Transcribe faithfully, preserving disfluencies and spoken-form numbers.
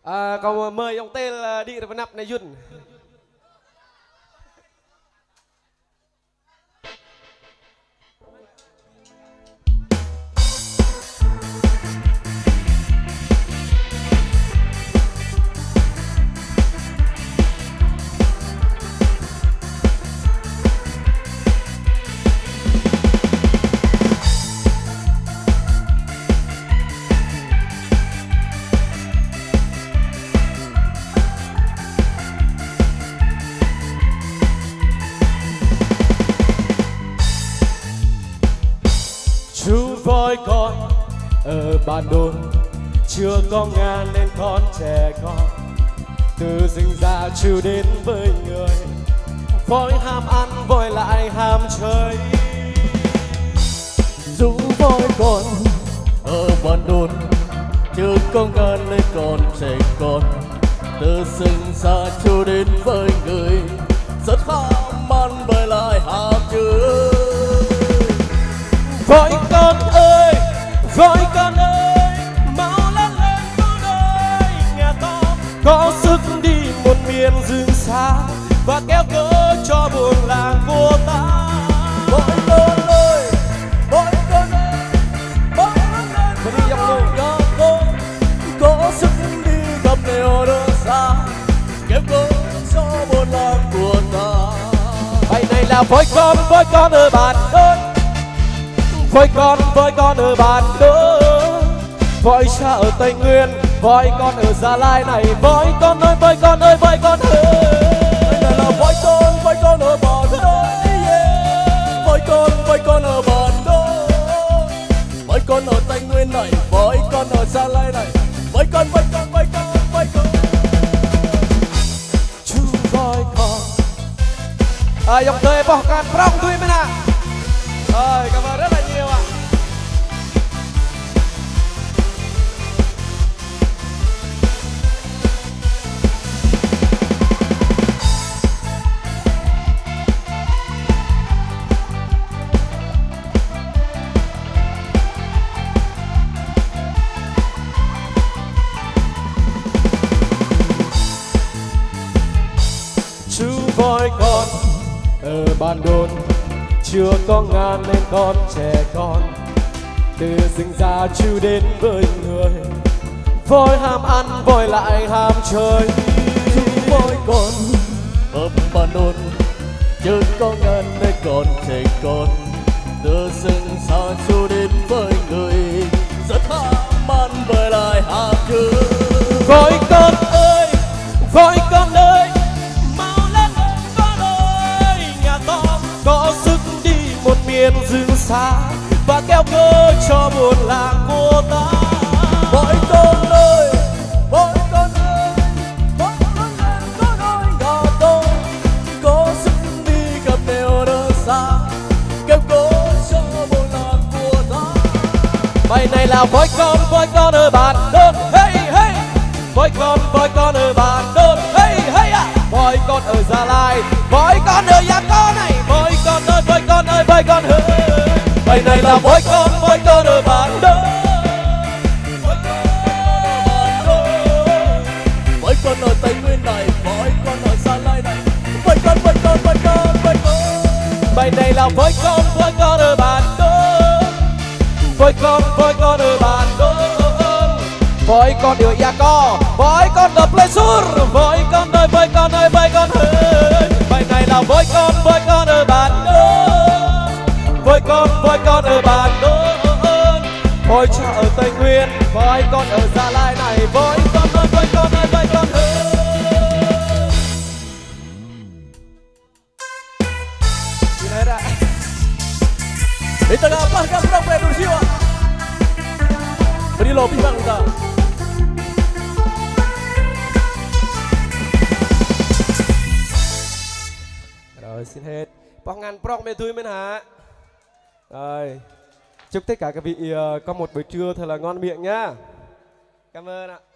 À, còn mời ông tên là đi vào nắp này Duyên. Chú voi con ở bản đồn chưa có ngà nên con trẻ con từ sinh ra chú đến với người voi ham ăn voi lại ham chơi. Chú voi con ở bản đồn chưa có ngà nên con trẻ con từ sinh ra chú đến với người rất ham ăn voi lại ham chơi. Voi con ơi, voi con ơi, mau lớn lên con ơi, nghe to có sức đi một miền rừng xa và kéo cớ cho buồn làng của ta. Voi con ơi, voi con ơi, mau lớn lên con đi dòng luôn, nghe to có sức đi gặp nẻo đường xa kéo cớ cho buồn làng của ta. Bài này là voi con, voi con ở bản đôn. Voi con, voi con ở bản đôn, voi cha ở Tây Nguyên, voi con ở Gia Lai này. Voi con ơi, voi con ơi, voi con ơi. Đây này là voi con, voi con ở bản đôn, yeah. Voi con, voi con ở bản đôn, voi con ở Tây Nguyên này, voi con ở Gia Lai này. Voi con, voi con, voi con, voi con. Chú voi con. À, dòng thời bỏ cạn prong thui bên ạ. Rồi, cảm ơn rất là nhiều ạ. Chú voi con ở bản đồn chưa có ngàn nên con trẻ con từ sinh ra chú đến với người voi ham ăn voi lại ham chơi. Chú voi con ở bản đồn chưa có ngàn nên con trẻ con từ sinh ra chú đến với người rất ham ăn voi lại ham chơi. Voi con ơi, voi con ơi, mau lên lên con ơi, nhà to có sức đi một miền rừng xa và kéo cớ cho buồn làng của ta. Voi con ơi, voi con ơi, voi con lên con ơi, nhà tôi có sức đi gặp nẻo đường xa kéo cớ cho buồn làng của ta. Bài này là voi con, voi con ở bản đôn, hey hey. Voi con, voi con ở bản đôn, hey hey à. Voi con ở Gia Lai, voi con ở Gia Co này. Voi con ơi, voi con ơi, voi con ơi. Bài này là voi con, voi con ở bản đôn. Voi con ở Tây Nguyên này, voi con ở Gia Lai này. Voi con, voi con, voi con, voi con. Bài này là voi con, voi con ở bản đôn. Voi con, voi con ở bản đôn. Voi con ở Gia Co, voi con ở Pleasure. Voi con ơi, voi con ơi, voi con ơi. Bài này là voi con, voi con ở bản đôn. Voi con, voi con ở bản đôn. Voi cha ở Tây Nguyên, voi con ở Gia Lai này. Voi con ơi, voi con ơi, voi con ơi. Gini ada. Di tengah pelanggan perang jiwa beri lobi bang kita. Rồi xin hết. Bỏ ngàn prong mê thui bên hả. Rồi. Chúc tất cả các vị uh, có một buổi trưa thật là ngon miệng nhá. Cảm ơn ạ.